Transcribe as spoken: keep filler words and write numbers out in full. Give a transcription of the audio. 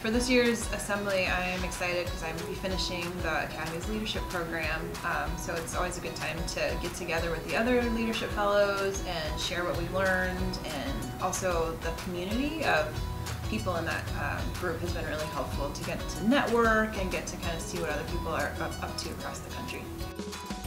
For this year's assembly, I am excited because I'm going to be finishing the Academy's leadership program. Um, so it's always a good time to get together with the other leadership fellows and share what we've learned, and also the community of people in that um, group has been really helpful to get to network and get to kind of see what other people are up, up to across the country.